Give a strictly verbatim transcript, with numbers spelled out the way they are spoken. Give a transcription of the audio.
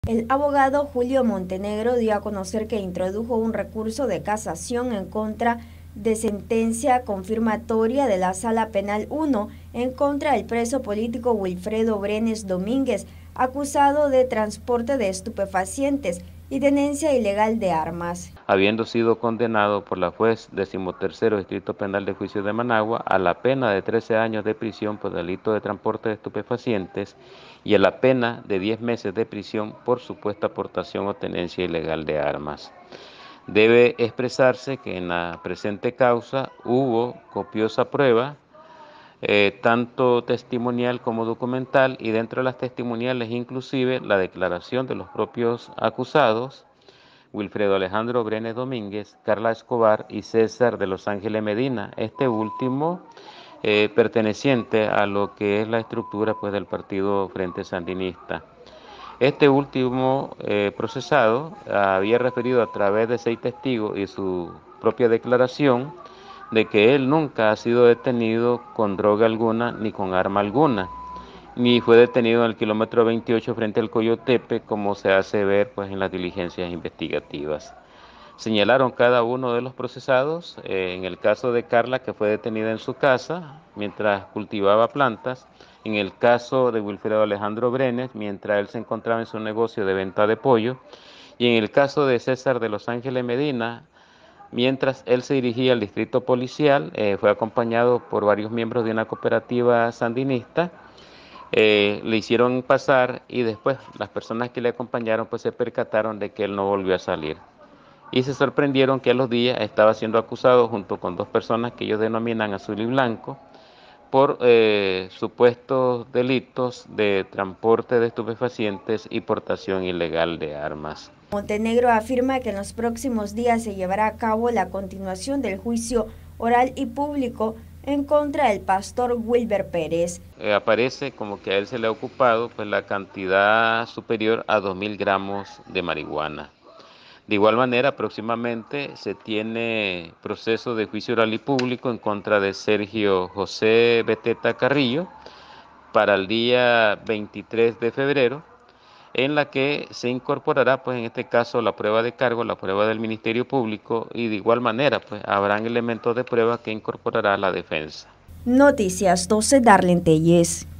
El abogado Julio Montenegro dio a conocer que introdujo un recurso de casación en contra de sentencia confirmatoria de la Sala Penal uno en contra del preso político Wilfredo Brenes Domínguez, acusado de transporte de estupefacientes y tenencia ilegal de armas. Habiendo sido condenado por la juez decimotercero Distrito Penal de Juicio de Managua a la pena de trece años de prisión por delito de transporte de estupefacientes y a la pena de diez meses de prisión por supuesta aportación o tenencia ilegal de armas. Debe expresarse que en la presente causa hubo copiosa prueba, eh, tanto testimonial como documental, y dentro de las testimoniales inclusive la declaración de los propios acusados, Wilfredo Alejandro Brenes Domínguez, Carla Escobar y César de Los Ángeles Medina, este último eh, perteneciente a lo que es la estructura pues, del Partido Frente Sandinista. Este último eh, procesado había referido a través de seis testigos y su propia declaración de que él nunca ha sido detenido con droga alguna ni con arma alguna, ni fue detenido en el kilómetro veintiocho frente al Coyotepe, como se hace ver pues, en las diligencias investigativas. Señalaron cada uno de los procesados, eh, en el caso de Carla, que fue detenida en su casa mientras cultivaba plantas, en el caso de Wilfredo Alejandro Brenes, mientras él se encontraba en su negocio de venta de pollo, y en el caso de César de Los Ángeles Medina, mientras él se dirigía al distrito policial, eh, fue acompañado por varios miembros de una cooperativa sandinista. Eh, le hicieron pasar y después las personas que le acompañaron pues se percataron de que él no volvió a salir. Y se sorprendieron que a los días estaba siendo acusado junto con dos personas que ellos denominan azul y blanco por eh, supuestos delitos de transporte de estupefacientes y portación ilegal de armas. Montenegro afirma que en los próximos días se llevará a cabo la continuación del juicio oral y público en contra del pastor Wilber Pérez. Eh, aparece como que a él se le ha ocupado pues, la cantidad superior a dos mil gramos de marihuana. De igual manera, próximamente se tiene proceso de juicio oral y público en contra de Sergio José Beteta Carrillo para el día veintitrés de febrero, en la que se incorporará, pues en este caso, la prueba de cargo, la prueba del Ministerio Público, y de igual manera, pues habrán elementos de prueba que incorporará la defensa. Noticias doce, Darlene Telles.